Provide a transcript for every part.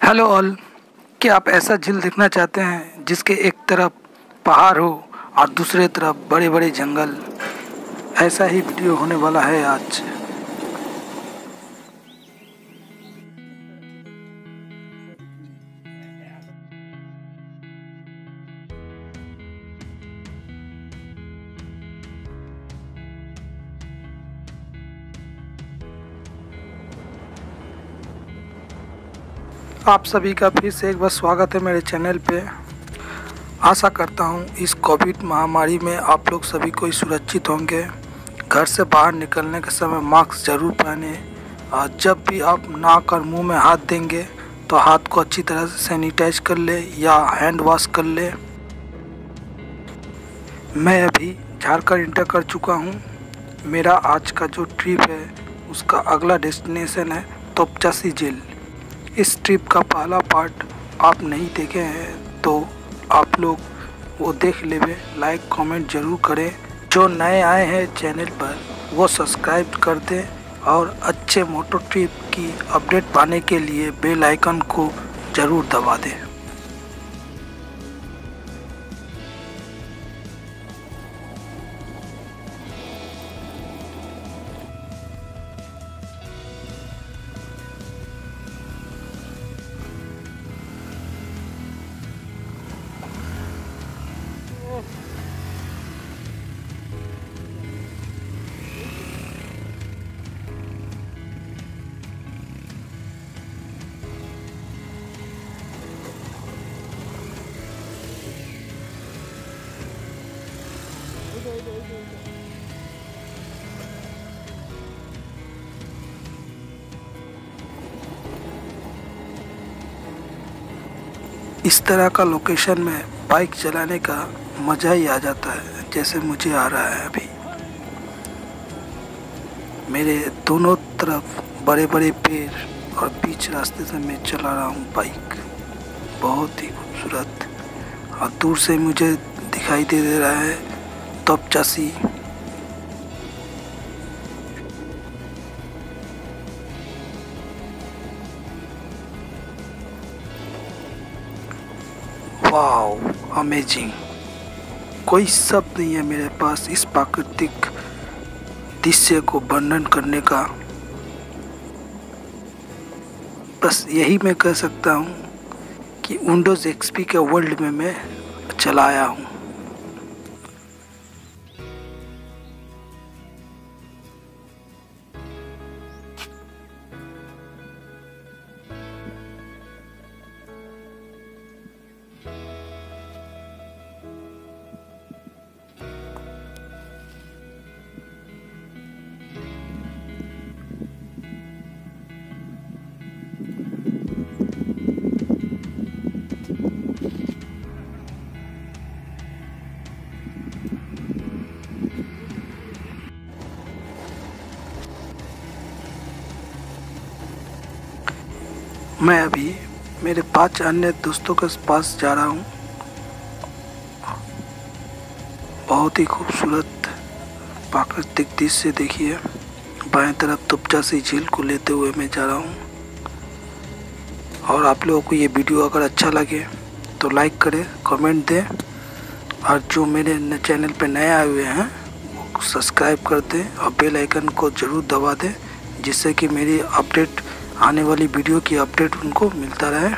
Hello all. क्या आप ऐसा झील देखना चाहते हैं जिसके एक तरफ पहाड़ हो और दूसरे तरफ बड़े बड़े जंगल? ऐसा ही वीडियो होने वाला है आज। आप सभी का फिर से एक बार स्वागत है मेरे चैनल पे। आशा करता हूँ इस कोविड महामारी में आप लोग सभी कोई सुरक्षित होंगे। घर से बाहर निकलने के समय मास्क जरूर पहने और जब भी आप नाक और मुंह में हाथ देंगे तो हाथ को अच्छी तरह से सैनिटाइज कर ले या हैंड वॉश कर ले। मैं अभी झारखंड इंटर कर चुका हूँ। मेरा आज का जो ट्रिप है उसका अगला डेस्टिनेशन है तोपचासी झील। इस ट्रिप का पहला पार्ट आप नहीं देखे हैं तो आप लोग वो देख लेवे। लाइक कमेंट जरूर करें। जो नए आए हैं चैनल पर वो सब्सक्राइब कर दें और अच्छे मोटो ट्रिप की अपडेट पाने के लिए बेल आइकन को ज़रूर दबा दें। इस तरह का लोकेशन में बाइक चलाने का मज़ा ही आ जाता है जैसे मुझे आ रहा है अभी। मेरे दोनों तरफ बड़े बड़े पेड़ और बीच रास्ते से मैं चला रहा हूँ बाइक। बहुत ही खूबसूरत। और दूर से मुझे दिखाई दे रहा है तोपचासी। Wow, amazing. कोई शब्द नहीं है मेरे पास इस प्राकृतिक दृश्य को वर्णन करने का। बस यही मैं कह सकता हूँ कि विंडोज एक्सपी के वर्ल्ड में मैं चला आया हूँ। मैं अभी मेरे 5 अन्य दोस्तों के पास जा रहा हूँ। बहुत ही खूबसूरत प्राकृतिक दृश्य देखिए। बाएं तरफ तोपचासी झील को लेते हुए मैं जा रहा हूँ। और आप लोगों को ये वीडियो अगर अच्छा लगे तो लाइक करें, कमेंट दें और जो मेरे चैनल पे नए आए हुए हैं वो सब्सक्राइब कर दें और बेल आइकन को ज़रूर दबा दें जिससे कि मेरी अपडेट आने वाली वीडियो की अपडेट उनको मिलता रहे।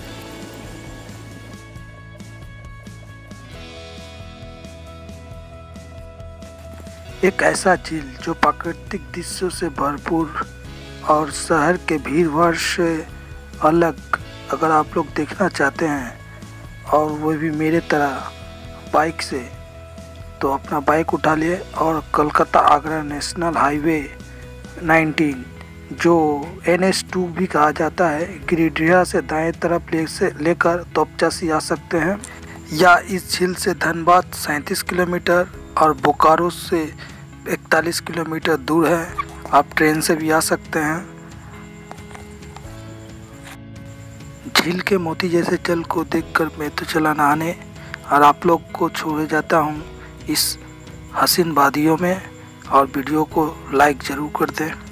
एक ऐसा झील जो प्राकृतिक दृश्यों से भरपूर और शहर के भीड़ भाड़ से अलग अगर आप लोग देखना चाहते हैं और वो भी मेरे तरह बाइक से, तो अपना बाइक उठा लिए और कोलकाता आगरा नेशनल हाईवे 19 जो NH2 भी कहा जाता है, गिरिडीह से दाएं तरफ लेकर तोपचासी आ सकते हैं। या इस झील से धनबाद 37 किलोमीटर और बोकारो से 41 किलोमीटर दूर है। आप ट्रेन से भी आ सकते हैं। झील के मोती जैसे जल को देखकर मैं तो चला नहाने और आप लोग को छोड़े जाता हूँ इस हसीन वादियों में। और वीडियो को लाइक ज़रूर कर दें।